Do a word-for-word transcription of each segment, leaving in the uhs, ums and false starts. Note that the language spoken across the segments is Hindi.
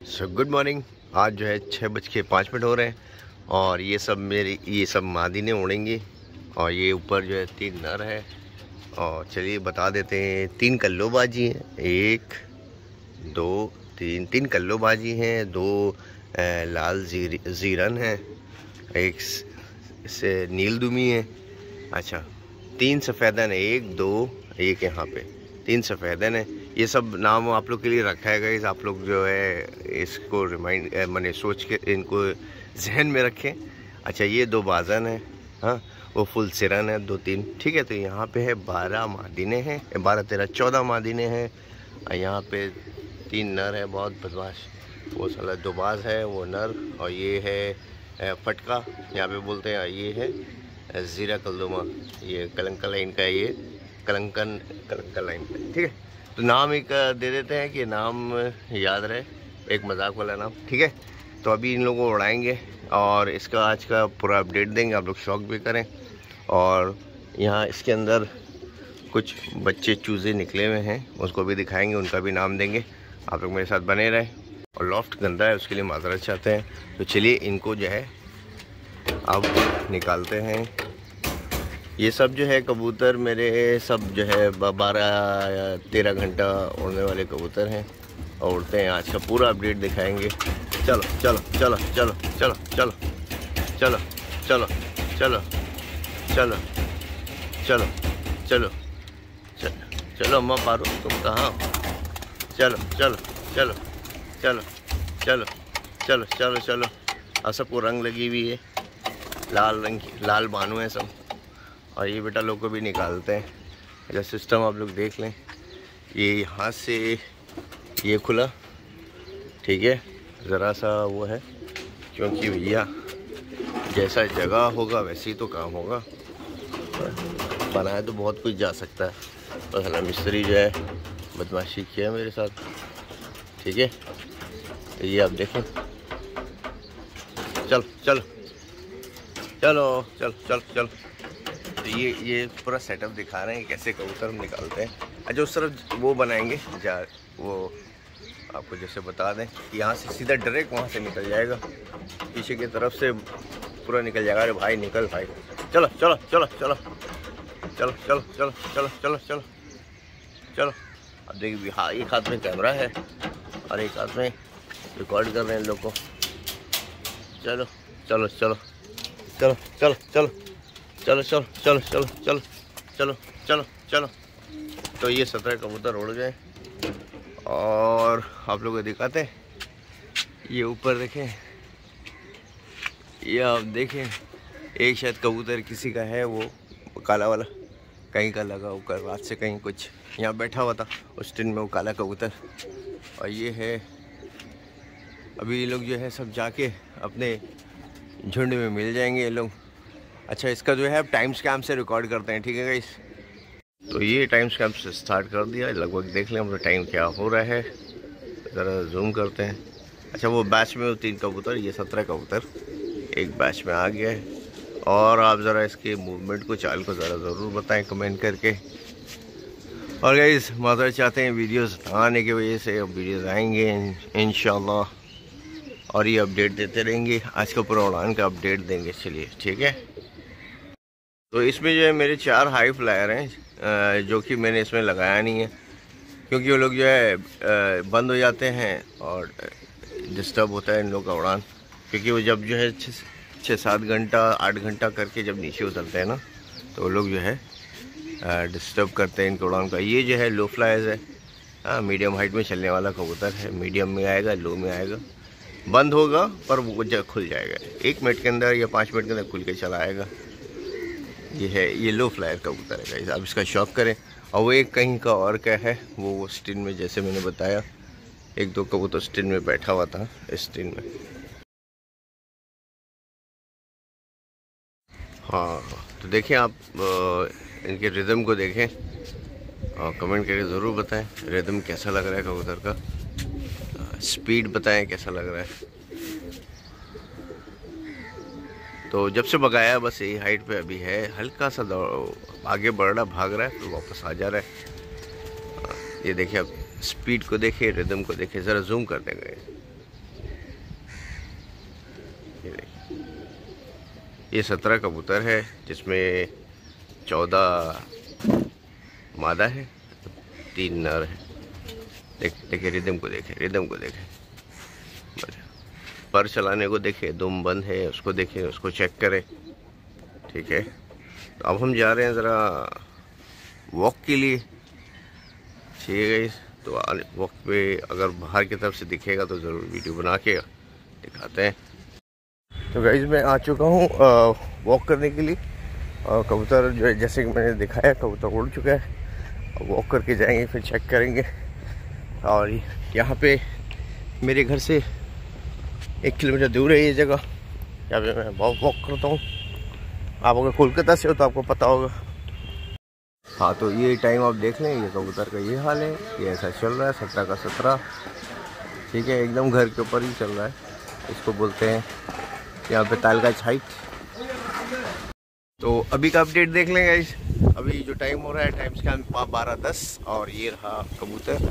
So good morning. आज जो है छः बज के पाँच मिनट हो रहे हैं और ये सब मेरी ये सब मादिनें उड़ेंगी और ये ऊपर जो है तीन नर है। और चलिए बता देते हैं, तीन कल्लोबाजी हैं, एक दो तीन तीन कल्लोबाजी हैं, दो ए, लाल जीर, जीरन हैं, एक से नीलदुमी है। अच्छा, तीन सफ़ेदन है, एक दो एक यहाँ पे तीन सफ़ेदन है। ये सब नाम आप लोग के लिए रखा है गाइस, आप लोग जो है इसको रिमाइंड मैंने सोच के इनको जहन में रखें। अच्छा, ये दो बाजन है, हाँ वो फुल सिरन है, दो तीन, ठीक है। तो यहाँ पे है बारह मादिने हैं, बारह तेरह चौदह मादिने हैं। यहाँ पे तीन नर है, बहुत बदमाश, वो साला दोबाज है वो नर, और ये है फटका यहाँ पे बोलते हैं, ये है ज़ीरा कल्दुमा, ये कलंका लाइन का है, ये कलंकन कलंका लाइन का, ठीक है। तो नाम एक दे देते हैं कि नाम याद रहे, एक मजाक वाला नाम, ठीक है। तो अभी इन लोगों को उड़ाएंगे और इसका आज का पूरा अपडेट देंगे, आप लोग शौक भी करें। और यहाँ इसके अंदर कुछ बच्चे चूज़े निकले हुए हैं, उसको भी दिखाएंगे, उनका भी नाम देंगे, आप लोग मेरे साथ बने रहें। और लॉफ्ट गंदा है, उसके लिए माजरत चाहते हैं। तो चलिए इनको जो है अब निकालते हैं। ये सब जो है कबूतर मेरे सब जो है बारह या तेरह घंटा उड़ने वाले कबूतर हैं और उड़ते हैं। आज का पूरा अपडेट दिखाएंगे। चलो चलो चलो चलो चलो चलो चलो चलो चलो चलो चलो चलो चलो अम्मा पारो, तुम कहाँ? चलो चलो चलो चलो चलो चलो चलो चलो और सबको रंग लगी हुई है, लाल रंग की, लाल बानू है सब। और ये बेटा लोग को भी निकालते हैं। अच्छा, सिस्टम आप लोग देख लें, ये यहाँ से ये खुला, ठीक है, ज़रा सा वो है, क्योंकि भैया जैसा जगह होगा वैसे ही तो काम होगा, बनाया तो बहुत कुछ जा सकता है। तो हला मिस्त्री जो है बदमाशी किया मेरे साथ, ठीक है। तो ये आप देखें, चल चल चलो चल चल चल। तो ये ये पूरा सेटअप दिखा रहे हैं कैसे कबूतर हम निकालते हैं। अच्छा, उस तरफ वो बनाएंगे जा, वो आपको जैसे बता दें, यहाँ से सीधा डायरेक्ट वहाँ से निकल जाएगा, पीछे की तरफ से पूरा निकल जाएगा। अरे भाई निकल भाई, चलो चलो चलो चलो चलो चलो चलो चलो चलो चलो चलो। अब देखिए, हाँ एक हाथ में कैमरा है और एक हाथ में रिकॉर्ड कर रहे हैं लोग को। चलो चलो चलो चलो चलो चलो चलो चलो चलो चलो चलो चलो चलो चलो। तो ये सत्रह कबूतर उड़ गए और आप लोगों को दिखाते हैं। ये ऊपर देखें, ये आप देखें, एक शायद कबूतर किसी का है, वो काला वाला कहीं का लगा होकर रात से कहीं कुछ यहाँ बैठा हुआ था उस दिन में, वो काला कबूतर। और ये है, अभी ये लोग जो है सब जाके अपने झुंड में मिल जाएंगे ये लोग। अच्छा, इसका जो है टाइम स्टैम्प से रिकॉर्ड करते हैं, ठीक है गाइस। तो ये टाइम स्टैम्प से स्टार्ट कर दिया, लगभग देख लें हम टाइम क्या हो रहा है, ज़रा जूम करते हैं। अच्छा, वो बैच में वो तीन कबूतर, ये सत्रह कबूतर एक बैच में आ गया है। और आप ज़रा इसके मूवमेंट को, चाल को ज़रा ज़रूर बताएं कमेंट करके। और गाइस माजरत चाहते हैं वीडियोस आने की वजह से, अब वीडियोस आएंगे इंशाल्लाह और ये अपडेट देते रहेंगे। आज का पूरा उड़ान का अपडेट देंगे, चलिए ठीक है। तो इसमें जो है मेरे चार हाई फ्लायर हैं, जो कि मैंने इसमें लगाया नहीं है, क्योंकि वो लोग जो है बंद हो जाते हैं और डिस्टर्ब होता है इन लोग का उड़ान। क्योंकि वो जब जो है छः सात घंटा आठ घंटा करके जब नीचे उतरते हैं ना, तो वो लोग जो है डिस्टर्ब करते हैं इनके उड़ान का। ये जो है लो फ्लायर्स है, हाँ मीडियम हाइट में चलने वाला कबूतर है, मीडियम में आएगा, लो में आएगा, बंद होगा पर वो जगह खुल जाएगा, एक मिनट के अंदर या पाँच मिनट के अंदर खुल के चला आएगा। ये है, ये लो फ्लायर कबूतर है गाइस, आप इसका शौक करें। और वो एक कहीं का और क्या है, वो स्टिन में, जैसे मैंने बताया, एक दो कबूतर स्टिन में बैठा हुआ था, स्टिन में। हाँ, तो देखें आप आ, इनके रिदम को देखें और कमेंट करके ज़रूर बताएं रिदम कैसा लग रहा है कबूतर का, स्पीड बताएं कैसा लग रहा है। तो जब से भगाया बस यही हाइट पे अभी है, हल्का सा आगे बढ़ रहा, भाग रहा है, फिर वापस आ जा रहा है। ये देखिए, आप स्पीड को देखिए, रिदम को देखिए, ज़रा जूम कर देंगे। ये सत्रह कबूतर है जिसमें चौदह मादा है, तीन नर है। देख देखे रिदम को देखे, रिदम को देखे, पर चलाने को देखे, दुम बंद है उसको देखे, उसको चेक करें। ठीक है, तो अब हम जा रहे हैं ज़रा वॉक के लिए। ठीक है, तो वॉक पे अगर बाहर की तरफ से दिखेगा तो ज़रूर वीडियो बना के दिखाते हैं। तो गाइस मैं आ चुका हूँ वॉक करने के लिए, और कबूतर जो है जैसे कि मैंने दिखाया कबूतर उड़ चुका है। वॉक करके जाएंगे, फिर चेक करेंगे। और यहाँ पे मेरे घर से एक किलोमीटर दूर है ये जगह, यहाँ पे मैं बहुत वॉक करता हूँ। आप अगर कोलकाता से हो तो आपको पता होगा। हाँ, तो ये टाइम आप देख लें, ये कबूतर का ये हाल है, ये ऐसा चल रहा है सत्रह का सत्रह। ठीक है, एकदम घर के ऊपर ही चल रहा है। इसको बोलते हैं यहाँ पे ताल का हाइट। तो अभी का अपडेट देख लेंगे। अभी जो टाइम हो रहा है, टाइम का बारह दस, और ये रहा कबूतर।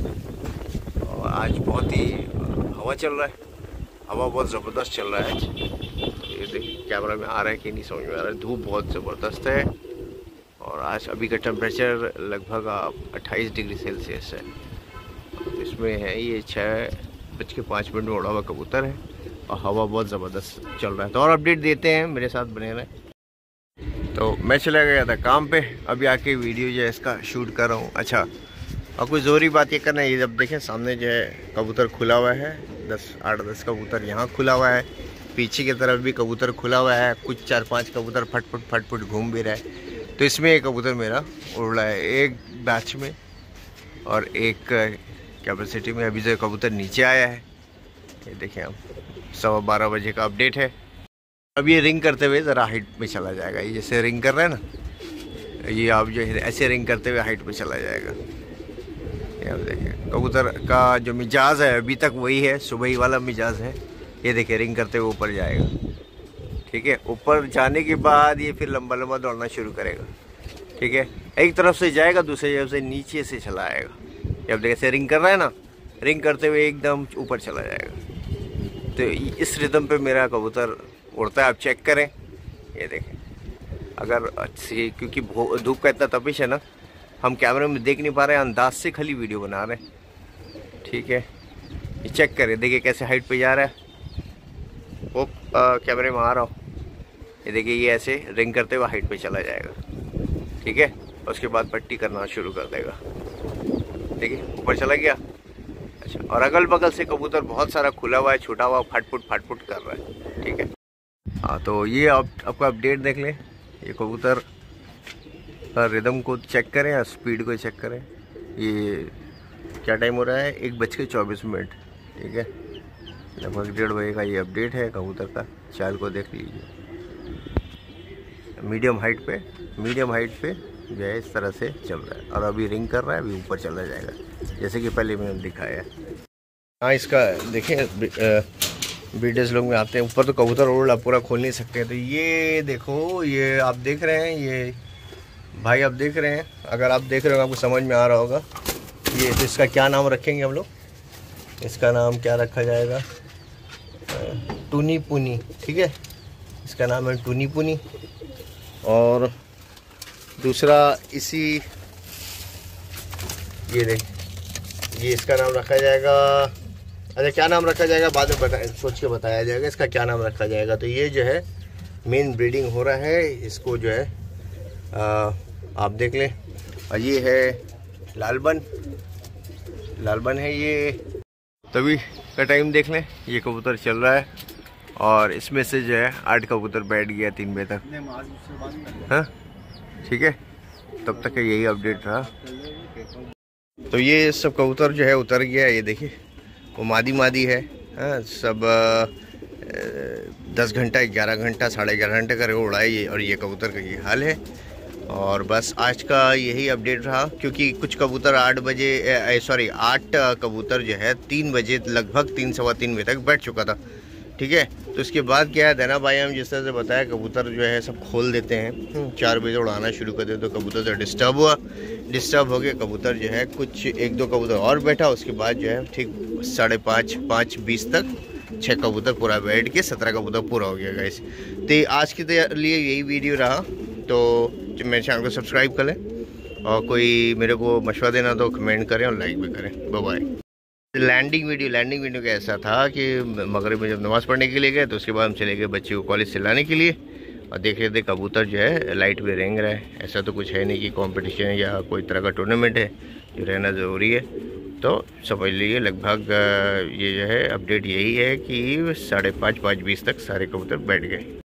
और आज बहुत ही हवा चल रहा है, हवा बहुत ज़बरदस्त चल रहा है आज। तो ये देखिए कैमरा में आ रहा है कि नहीं समझ में आ रहा है। धूप बहुत ज़बरदस्त है, और आज अभी का टेम्परेचर लगभग अट्ठाईस डिग्री सेल्सियस है। तो इसमें है ये छः बज के पाँच मिनट में उड़ा हुआ कबूतर है, और हवा बहुत ज़बरदस्त चल रहा है। तो और अपडेट देते हैं, मेरे साथ बने रहें। तो मैं चला गया था काम पे, अभी आके वीडियो जो है इसका शूट कर रहा हूँ। अच्छा, और कुछ ज़रूरी बात ये करना है, ये जब देखें सामने जो है कबूतर खुला हुआ है, दस आठ दस कबूतर यहाँ खुला हुआ है, पीछे की तरफ भी कबूतर खुला हुआ है, कुछ चार पांच कबूतर फटफट फटफट घूम भी रहा है। तो इसमें एक कबूतर मेरा उड़ रहा है एक बैच में, और एक कैपेसिटी में। अभी जो कबूतर नीचे आया है, ये देखें आप, सवा बारह बजे का अपडेट है। अब ये रिंग करते हुए ज़रा हाइट में चला जाएगा। ये जैसे रिंग कर रहे हैं ना, ये आप जो है ऐसे रिंग करते हुए हाइट में चला जाएगा। ये आप देखिए कबूतर का जो मिजाज है अभी तक वही है, सुबह ही वाला मिजाज है। ये देखिए रिंग करते हुए ऊपर जाएगा। ठीक है, ऊपर जाने के बाद ये फिर लंबा लंबा दौड़ना शुरू करेगा। ठीक है, एक तरफ से जाएगा, दूसरी तरफ से नीचे से चला आएगा। अब देखिए रिंग कर रहा है ना, रिंग करते हुए एकदम ऊपर चला जाएगा। तो इस रिदम पे मेरा कबूतर उड़ता है, आप चेक करें। ये देखें, अगर अच्छी, क्योंकि धूप का इतना तपिश है ना, हम कैमरे में देख नहीं पा रहे हैं, अंदाज से खाली वीडियो बना रहे हैं। ठीक है, ये चेक करें, देखिए कैसे हाइट पे जा रहा है। वो कैमरे में आ रहा हूँ, ये देखिए ये ऐसे रिंग करते हुए हाइट पे चला जाएगा। ठीक है, उसके बाद पट्टी करना शुरू कर देगा। देखिए ऊपर चला गया। अच्छा, और अगल बगल से कबूतर बहुत सारा खुला हुआ है, छूटा हुआ, फाटफुट फाटफुट कर रहा है। ठीक है, हाँ, तो ये आप आपका अपडेट देख लें। ये कबूतर रिदम को चेक करें या स्पीड को चेक करें। ये क्या टाइम हो रहा है, एक बज के चौबीस मिनट। ठीक है, लगभग डेढ़ बजे का ये अपडेट है कबूतर का। चाल को देख लीजिए, मीडियम हाइट पे मीडियम हाइट पे जो है इस तरह से चल रहा है, और अभी रिंग कर रहा है, अभी ऊपर चला जाएगा जैसे कि पहले मैंने दिखाया है। हाँ, इसका देखें वीडियोस लोग में आते हैं, ऊपर तो कबूतर उड़ पूरा खोल नहीं सकते। तो ये देखो, ये आप देख रहे हैं, ये भाई आप देख रहे हैं, अगर आप देख रहे हो आपको समझ में आ रहा होगा। ये तो इसका क्या नाम रखेंगे हम लोग, इसका नाम क्या रखा जाएगा, टूनी पुनी। ठीक है, इसका नाम है टूनी पुनी। और दूसरा इसी, ये देख, ये इसका नाम रखा जाएगा। अच्छा, क्या नाम रखा जाएगा बाद में बता, सोच के बताया जाएगा इसका क्या नाम रखा जाएगा। तो ये जो है मेन ब्रीडिंग हो रहा है, इसको जो है आ, आप देख लें। और ये है लालबन, लालबन है ये। तभी का टाइम देख लें, ये कबूतर चल रहा है, और इसमें से जो है आठ कबूतर बैठ गया तीन बजे तक। हाँ, ठीक है, तब तक यही अपडेट रहा। तो ये सब कबूतर जो है उतर गया। ये देखिए वो मादी मादी है। हाँ, सब दस घंटा ग्यारह घंटा साढ़े ग्यारह घंटे का उड़ाए ये, और ये कबूतर का ये हाल है। और बस आज का यही अपडेट रहा, क्योंकि कुछ कबूतर आठ बजे सॉरी आठ कबूतर जो है तीन बजे लगभग तीन सवा तीन बजे तक बैठ चुका था। ठीक है, तो इसके बाद क्या है, दैना भाई हम जिस तरह से बताया, कबूतर जो है सब खोल देते हैं, चार बजे उड़ाना शुरू कर देते, तो कबूतर जो डिस्टर्ब हुआ, डिस्टर्ब हो गया कबूतर जो है, कुछ एक दो कबूतर और बैठा, उसके बाद जो है ठीक साढ़े पाँच पाँच बीस तक छः कबूतर पूरा बैठ के सत्रह कबूतर पूरा हो गया गाइस। तो आज के लिए यही वीडियो रहा, तो मेरे चैनल को सब्सक्राइब कर लें और कोई मेरे को मशवरा देना तो कमेंट करें और लाइक भी करें। Bye bye. Landing video landing video का ऐसा था कि मगरिब में जब नमाज़ पढ़ने के लिए गए तो उसके बाद हम चले गए बच्चे को कॉलेज से लाने के लिए, और देख रहे थे कबूतर जो है लाइट पे रेंग रहा है। ऐसा तो कुछ है नहीं कि कंपटीशन या कोई तरह का टूर्नामेंट है, जो रहना ज़रूरी है। तो समझ लीजिए लगभग ये जो है अपडेट यही है कि साढ़े पाँच पाँच बीस तक सारे कबूतर बैठ गए।